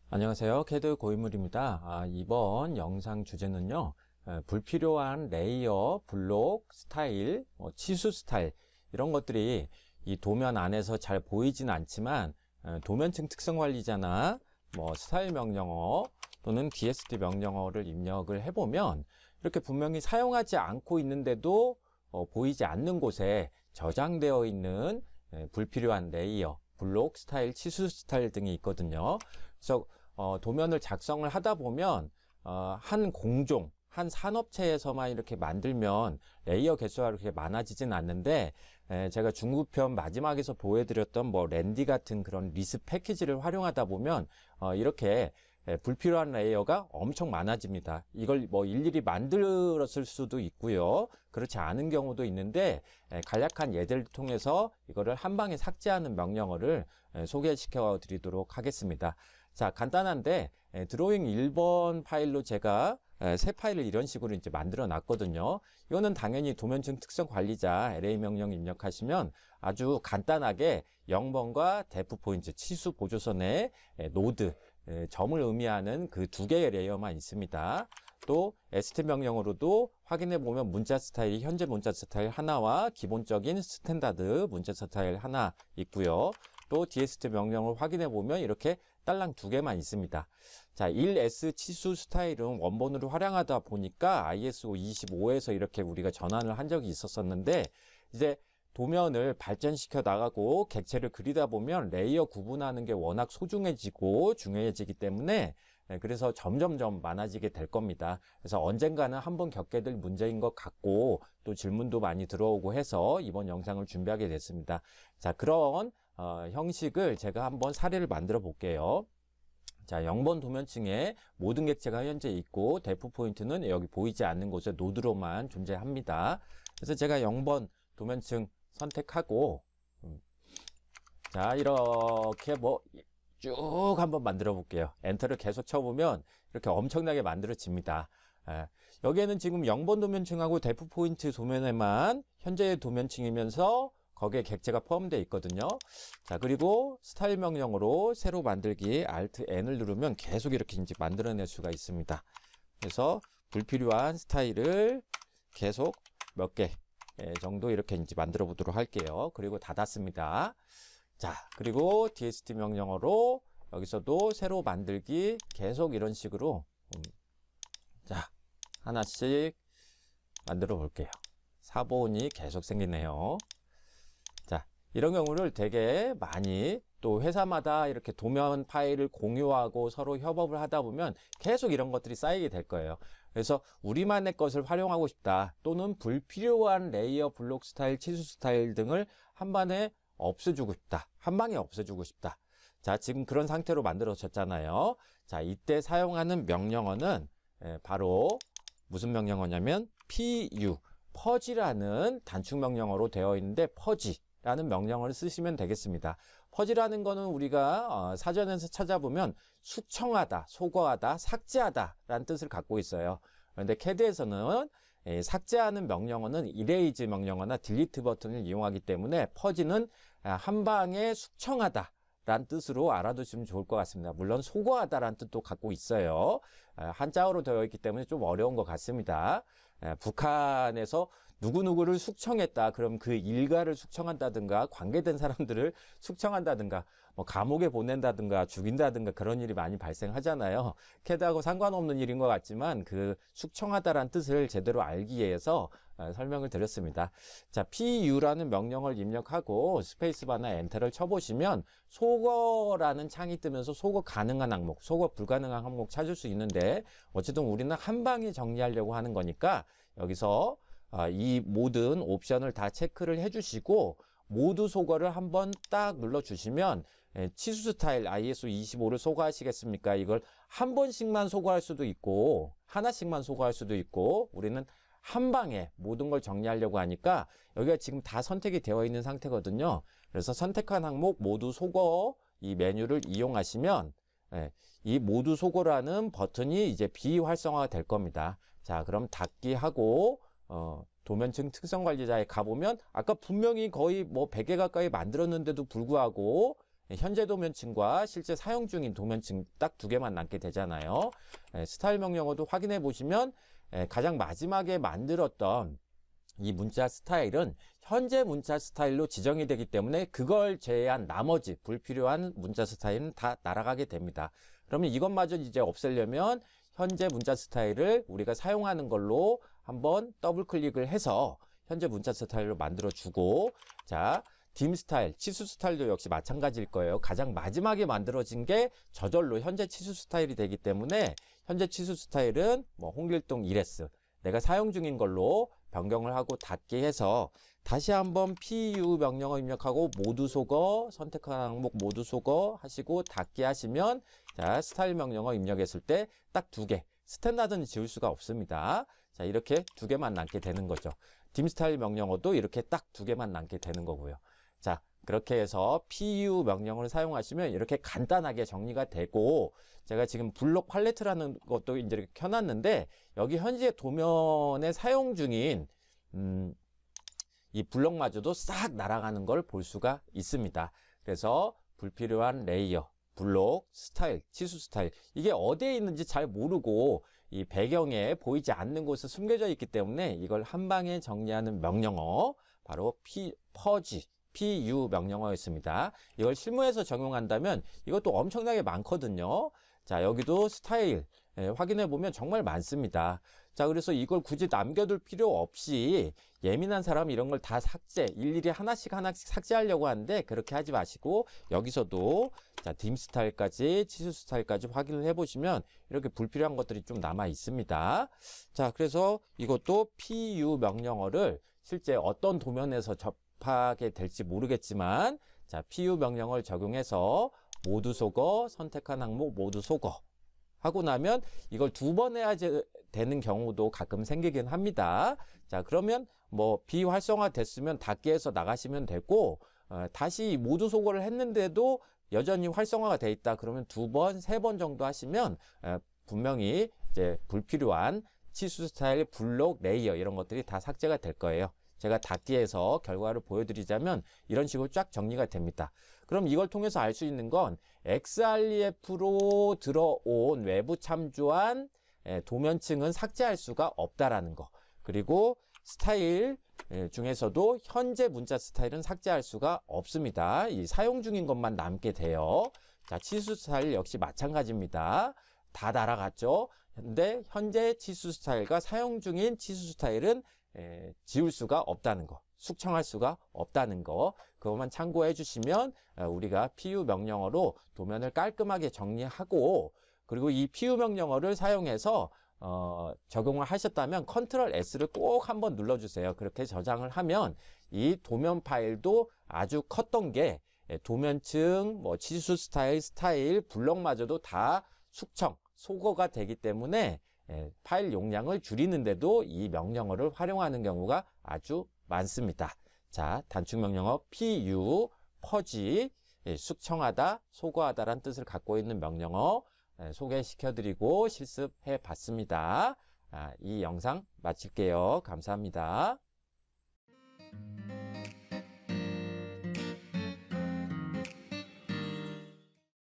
안녕하세요. 캐드 고인물입니다. 이번 영상 주제는요, 불필요한 레이어, 블록, 스타일, 치수 스타일 이런 것들이 이 도면 안에서 잘 보이진 않지만 도면층 특성관리자나 스타일 명령어 또는 DST 명령어를 입력을 해보면 이렇게 분명히 사용하지 않고 있는데도 보이지 않는 곳에 저장되어 있는 불필요한 레이어, 블록, 스타일, 치수 스타일 등이 있거든요. 그래서 도면을 작성을 하다 보면 한 공종, 한 산업체에서만 이렇게 만들면 레이어 개수가 그렇게 많아지진 않는데, 제가 중급편 마지막에서 보여드렸던 랜디 같은 그런 리스 패키지를 활용하다 보면 이렇게 불필요한 레이어가 엄청 많아집니다. 이걸 일일이 만들었을 수도 있고요. 그렇지 않은 경우도 있는데, 간략한 예제를 통해서 이거를 한 방에 삭제하는 명령어를 소개시켜 드리도록 하겠습니다. 자, 간단한데 드로잉 1번 파일로 제가 새 파일을 이런 식으로 이제 만들어 놨거든요. 이거는 당연히 도면층 특성 관리자 LA 명령 입력하시면 아주 간단하게 0번과 데프 포인트, 치수 보조선의 노드, 점을 의미하는 그 두 개의 레이어만 있습니다. 또 ST 명령으로도 확인해 보면 문자 스타일이 현재 문자 스타일 하나와 기본적인 스탠다드 문자 스타일 하나 있고요. 또 DST 명령을 확인해 보면 이렇게 딸랑 두 개만 있습니다. 자, 1S 치수 스타일은 원본으로 활용하다 보니까 ISO 25에서 이렇게 우리가 전환을 한 적이 있었었는데, 이제 도면을 발전시켜 나가고 객체를 그리다 보면 레이어 구분하는 게 워낙 소중해지고 중요해지기 때문에 그래서 점점점 많아지게 될 겁니다. 그래서 언젠가는 한번 겪게 될 문제인 것 같고 또 질문도 많이 들어오고 해서 이번 영상을 준비하게 됐습니다. 자, 그런 형식을 제가 한번 사례를 만들어 볼게요. 자, 0번 도면층에 모든 객체가 현재 있고 데프 포인트는 여기 보이지 않는 곳에 노드로만 존재합니다. 그래서 제가 0번 도면층 선택하고 자, 이렇게 쭉 한번 만들어 볼게요. 엔터를 계속 쳐보면 이렇게 엄청나게 만들어집니다. 여기에는 지금 0번 도면층하고 데프 포인트 도면에만 현재의 도면층이면서 거기에 객체가 포함되어 있거든요. 자, 그리고 스타일 명령으로 새로 만들기 Alt N을 누르면 계속 이렇게 이제 만들어낼 수가 있습니다. 그래서 불필요한 스타일을 계속 몇 개 정도 이렇게 이제 만들어 보도록 할게요. 그리고 닫았습니다. 자, 그리고 DST 명령어로 여기서도 새로 만들기 계속 이런 식으로 자, 하나씩 만들어 볼게요. 사본이 계속 생기네요. 자, 이런 경우를 되게 많이 또 회사마다 이렇게 도면 파일을 공유하고 서로 협업을 하다 보면 계속 이런 것들이 쌓이게 될 거예요. 그래서 우리만의 것을 활용하고 싶다 또는 불필요한 레이어, 블록 스타일, 치수 스타일 등을 한 번에 없애주고 싶다. 한 방에 없애주고 싶다. 자, 지금 그런 상태로 만들어졌잖아요. 자, 이때 사용하는 명령어는 바로 무슨 명령어냐면 PU, 퍼지라는 단축 명령어로 되어 있는데 퍼지라는 명령어를 쓰시면 되겠습니다. 퍼지라는 거는 우리가 사전에서 찾아보면 숙청하다, 소거하다, 삭제하다 라는 뜻을 갖고 있어요. 그런데 캐드에서는 삭제하는 명령어는 이레이즈 명령어나 딜리트 버튼을 이용하기 때문에 퍼지는 한 방에 숙청하다 라는 뜻으로 알아두시면 좋을 것 같습니다. 물론 소거하다 라는 뜻도 갖고 있어요. 한자어로 되어 있기 때문에 좀 어려운 것 같습니다. 북한에서 누구누구를 숙청했다. 그럼 그 일가를 숙청한다든가 관계된 사람들을 숙청한다든가 감옥에 보낸다든가 죽인다든가 그런 일이 많이 발생하잖아요. 캐드하고 상관없는 일인 것 같지만 그 숙청하다라는 뜻을 제대로 알기 위해서 설명을 드렸습니다. 자, PU라는 명령을 입력하고 스페이스바나 엔터를 쳐보시면 소거라는 창이 뜨면서 소거 가능한 항목, 소거 불가능한 항목 찾을 수 있는데 어쨌든 우리는 한 방에 정리하려고 하는 거니까 여기서 이 모든 옵션을 다 체크를 해주시고 모두 소거를 한번 딱 눌러주시면 치수 스타일 ISO 25를 소거하시겠습니까? 이걸 한 번씩만 소거할 수도 있고 하나씩만 소거할 수도 있고 우리는 한 방에 모든 걸 정리하려고 하니까 여기가 지금 다 선택이 되어 있는 상태거든요. 그래서 선택한 항목 모두 소거 이 메뉴를 이용하시면 이 모두 소거라는 버튼이 이제 비활성화가 될 겁니다. 자, 그럼 닫기 하고 도면층 특성 관리자에 가보면 아까 분명히 거의 100개 가까이 만들었는데도 불구하고 현재 도면층과 실제 사용 중인 도면층 딱 두 개만 남게 되잖아요. 스타일 명령어도 확인해 보시면 가장 마지막에 만들었던 이 문자 스타일은 현재 문자 스타일로 지정이 되기 때문에 그걸 제외한 나머지 불필요한 문자 스타일은 다 날아가게 됩니다. 그러면 이것마저 이제 없애려면 현재 문자 스타일을 우리가 사용하는 걸로 한번 더블 클릭을 해서 현재 문자 스타일로 만들어 주고, 자, 딤 스타일, 치수 스타일도 역시 마찬가지일 거예요. 가장 마지막에 만들어진 게 저절로 현재 치수 스타일이 되기 때문에 현재 치수 스타일은 뭐 홍길동 1S 내가 사용 중인 걸로 변경을 하고 닫기 해서 다시 한번 PU 명령어 입력하고 모두 속어, 선택한 항목 모두 속어 하시고 닫기 하시면, 자, 스타일 명령어 입력했을 때 딱 두 개, 스탠다드는 지울 수가 없습니다. 자, 이렇게 두 개만 남게 되는 거죠. 딤 스타일 명령어도 이렇게 딱 두 개만 남게 되는 거고요. 자, 그렇게 해서 PU 명령어를 사용하시면 이렇게 간단하게 정리가 되고, 제가 지금 블록 팔레트라는 것도 이제 이렇게 켜놨는데 여기 현재 도면에 사용 중인 이 블록마저도 싹 날아가는 걸 볼 수가 있습니다. 그래서 불필요한 레이어, 블록, 스타일, 치수 스타일, 이게 어디에 있는지 잘 모르고 이 배경에 보이지 않는 곳에 숨겨져 있기 때문에 이걸 한 방에 정리하는 명령어, 바로 퍼지, PU 명령어였습니다. 이걸 실무에서 적용한다면 이것도 엄청나게 많거든요. 자, 여기도 스타일 확인해 보면 정말 많습니다. 자, 그래서 이걸 굳이 남겨둘 필요 없이 예민한 사람 이런 걸 다 삭제, 일일이 하나씩 삭제하려고 하는데 그렇게 하지 마시고, 여기서도 자, 딤 스타일까지, 치수 스타일까지 확인을 해 보시면 이렇게 불필요한 것들이 좀 남아 있습니다. 자, 그래서 이것도 PU 명령어를 실제 어떤 도면에서 접하게 될지 모르겠지만, 자, PU 명령어를 적용해서 모두 속어, 선택한 항목 모두 속어 하고 나면 이걸 두 번 해야 되는 경우도 가끔 생기긴 합니다. 자, 그러면 뭐 비활성화 됐으면 닫기 해서 나가시면 되고, 다시 모두 속어를 했는데도 여전히 활성화가 돼 있다 그러면 두 번, 세 번 정도 하시면 분명히 이제 불필요한 치수 스타일, 블록, 레이어 이런 것들이 다 삭제가 될 거예요. 제가 닫기해서 결과를 보여드리자면 이런 식으로 쫙 정리가 됩니다. 그럼 이걸 통해서 알 수 있는 건 XREF로 들어온 외부 참조한 도면층은 삭제할 수가 없다라는 거. 그리고 스타일 중에서도 현재 문자 스타일은 삭제할 수가 없습니다. 이 사용 중인 것만 남게 돼요. 자, 치수 스타일 역시 마찬가지입니다. 다 날아갔죠. 근데 현재 치수 스타일과 사용 중인 치수 스타일은 지울 수가 없다는 거, 숙청할 수가 없다는 거, 그것만 참고해 주시면 우리가 PU 명령어로 도면을 깔끔하게 정리하고, 그리고 이 PU 명령어를 사용해서 적용을 하셨다면 컨트롤 S를 꼭 한번 눌러주세요. 그렇게 저장을 하면 이 도면 파일도 아주 컸던 게 도면층, 뭐 치수 스타일, 블록마저도 다 숙청, 소거가 되기 때문에 파일 용량을 줄이는데도 이 명령어를 활용하는 경우가 아주 많습니다. 자, 단축 명령어 PU, 퍼지, 숙청하다, 소거하다라는 뜻을 갖고 있는 명령어 소개시켜드리고 실습해 봤습니다. 이 영상 마칠게요. 감사합니다.